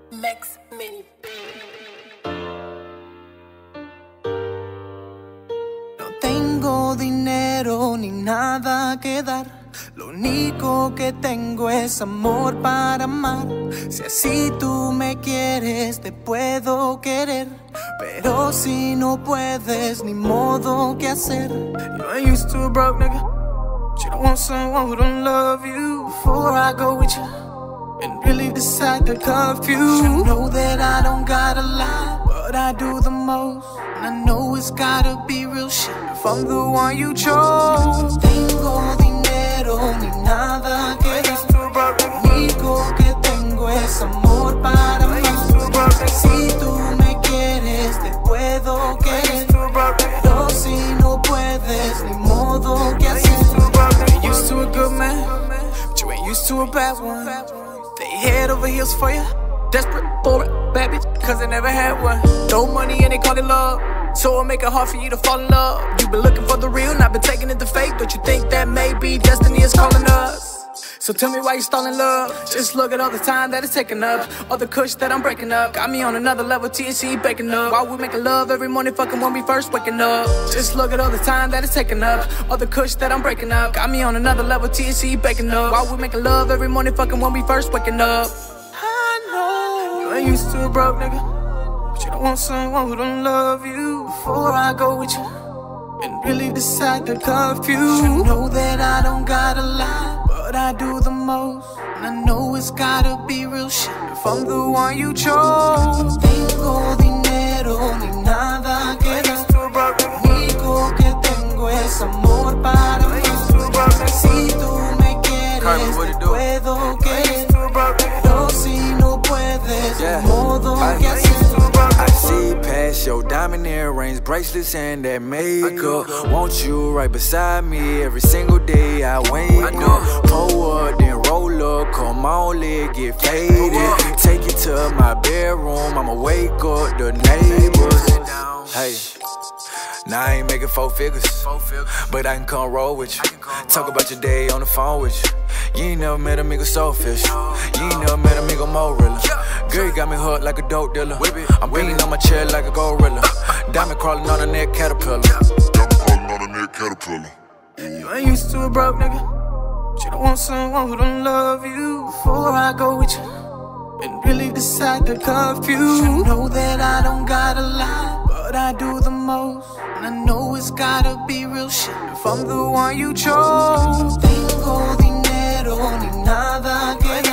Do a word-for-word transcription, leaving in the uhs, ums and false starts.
Max Mini. No tengo dinero ni nada que dar. Lo único que tengo es amor para amar. Si así tú me quieres, te puedo querer. Pero si no puedes, ni modo que hacer. You ain't used to a broke nigga, but you don't want someone who don't love you. Before I go with you and really decide to curve you, you know that I don't got a lot, but I do the most. And I know it's gotta be real shit if I'm the one you chose. No tengo dinero ni nada que dar. Lo único que tengo es amor para amar. Si tú me quieres, te puedo querer. Pero si no puedes, ni modo que hacer. You're used to a good man, but you ain't used to a bad one. They head over heels for you, desperate for it, bad bitch, cause they never had one. No money and they call it love, so it'll make it hard for you to fall in love. You've been looking for the real, not been taking it to fake. Don't you think that maybe destiny is calling us? So tell me why you stalling love. Just look at all the time that it's taking up, all the kush that I'm breaking up. Got me on another level, T N C baking up. While we making love every morning, fucking when we first waking up. Just look at all the time that it's taking up, all the kush that I'm breaking up. Got me on another level, T N C baking up. While we making love every morning, fucking when we first waking up. I know you ain't used to a broke nigga, but you don't want someone who don't love you. Before I go with you and really decide to curve you, you know that I don't got a lot, but I do the most. And I know it's gotta be real shit if I'm the one you chose. No tengo dinero ni nada que dar. Lo único que tengo es amor para amar. Si tú me quieres, te puedo querer. Pero si no puedes, yeah. Ni modo que hacer. I see past your diamond earrings, bracelets, and that makeup. Want you right beside me every single day I wake up. Pull up, then roll up, come on, let get faded. Take you to my bedroom, I'ma wake up the neighbors. Hey, now I ain't making four figures, but I can come roll with you. Talk about your day on the phone with you. You ain't never met a nigga so fish. You ain't never met a nigga more realer. Girl, you got me hooked like a dope dealer. I'm beating on my chair like a gorilla. Diamond crawling on a neck caterpillar. Diamond crawling on a neck caterpillar. You ain't used to a broke nigga, but you don't want someone who don't love you. Before I go with you and really decide to curve you, you know that I don't got a lot, but I do the most. And I know it's gotta be real shit if I'm the one you chose. No tengo dinero ni nada que dar.